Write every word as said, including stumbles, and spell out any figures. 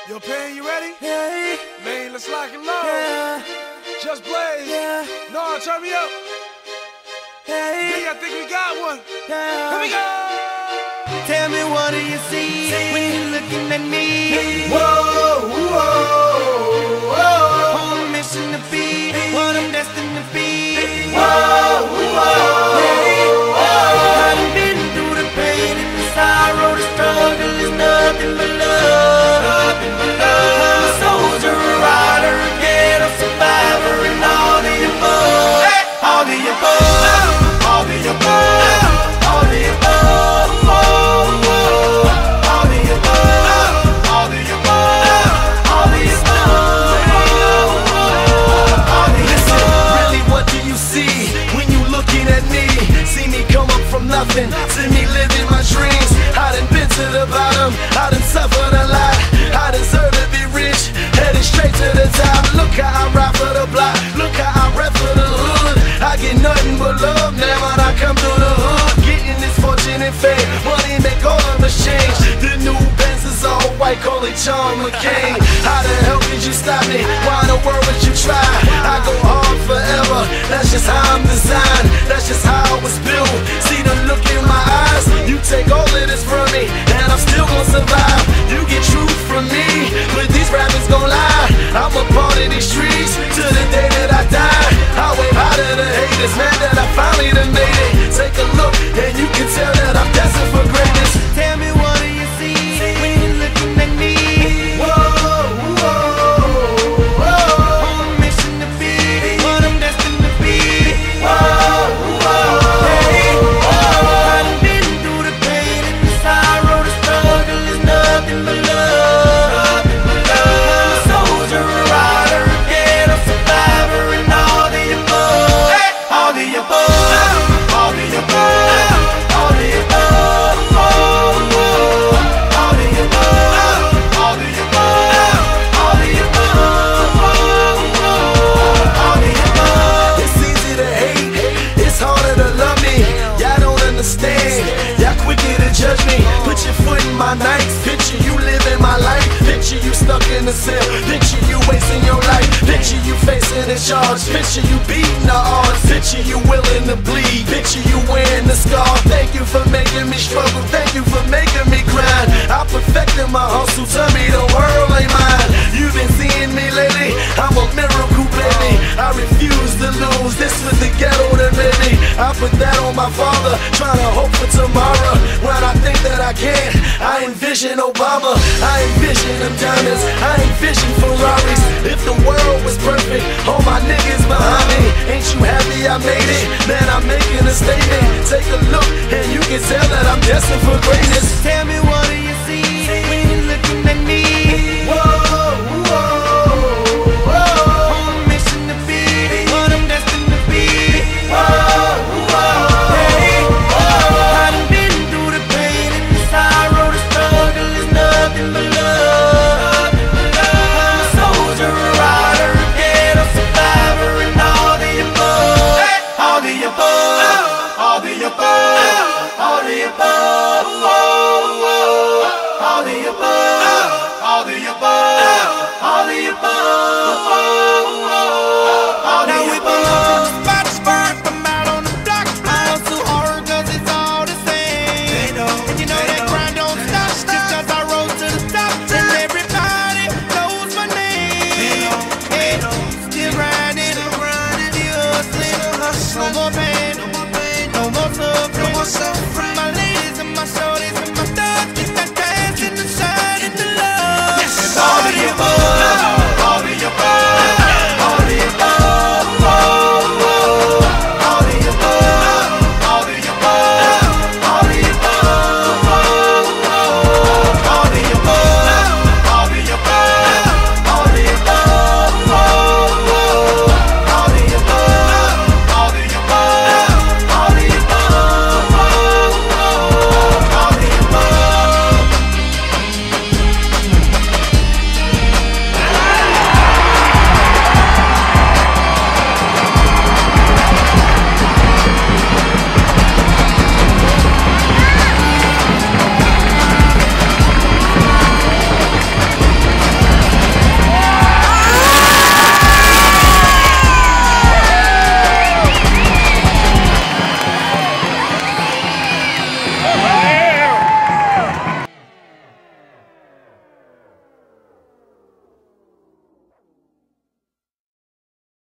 Yo, Pain, you ready? Yeah. Man, let's lock and load. Yeah. Just Blaze. Yeah. No, turn me up. Hey. Me, I think we got one. Yeah. Here we go. Tell me, what do you see when you're looking at me? Whoa, whoa, whoa. On a mission to be what I'm destined to be. Whoa, whoa, Hey. whoa. I done been through the pain and the sorrow, the struggle is nothing but love. Nothing but love. I'm a soldier, a rider, a ghetto survivor, and all the above. Hey. All the above. All the above. All the above. All the above. All the above. All the above. All the Listen, above. really, what do you see when you looking at me? See me come up from nothing, see me living my dreams. I done been to the bottom, I done suffered a lot. I deserve to be rich, headed straight to the top. Look how I ride for the block, look how I rap for the hood. I get nothing but love now when I come through the hood. Getting this fortune and fame, money make all of us change. The new Benz is all white, call it John McCain. How the hell could you stop me? Why in the world would you try? I go hard forever, that's just how I'm designed. That's just how I was built. See the look in my eyes, you take all of this from me, and I'm still gonna survive. You get truth from me, but these rappers gon' lie. I'm a part of these streets to the day that I die. I wave high to the haters, man, that I finally done made it. Take a look, and you can tell that I'm destined for greatness. Tell me, what do you see when you're looking at me? Whoa, whoa, whoa. On a mission to be what I'm destined to be. Whoa, whoa, Hey. whoa. I done been through the pain and the sorrow, the struggle is nothing but love. I'm a soldier, a rider, a ghetto survivor, and all the above. All the above. All the above. All the above. All the above. All the above. All the above. All the above. It's easy to hate, it's harder to love me. Y'all don't understand, y'all quicker to judge me. Put your foot in my nights, picture you living my life. Picture you stuck in a cell, picture you wasting your life. Picture you facing a charge, picture you beating the odds. Picture you willing to bleed, picture you wearing the scar. Thank you for making me struggle, thank you for making me grind. I perfected my hustle, tell me the world ain't mine. You've been seeing me lately, I'm a miracle baby. I refuse to lose, this was the ghetto that made me. I put that on my father, trying to hope for tomorrow. When I think that I can't, I envision Obama. I envision them diamonds, I envision Ferraris. If the world was perfect, all my niggas behind me. Ain't you happy I made it? Man, I'm making a statement. Take a look, and you can tell that I'm destined for greatness.